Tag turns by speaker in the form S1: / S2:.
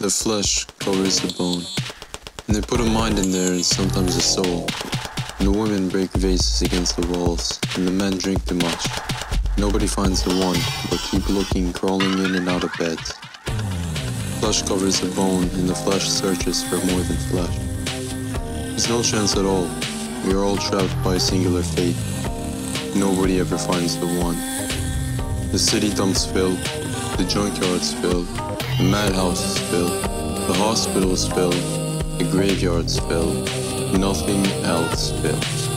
S1: The flesh covers the bone, and they put a mind in there and sometimes a soul. And the women break vases against the walls, and the men drink too much. Nobody finds the one, but keep looking, crawling in and out of bed. Flesh covers the bone, and the flesh searches for more than flesh. There's no chance at all. We are all trapped by a singular fate. Nobody ever finds the one. The city dumps fill, the junkyards fill, the madhouses fill, the hospitals fill, the graveyards fill, nothing else fills.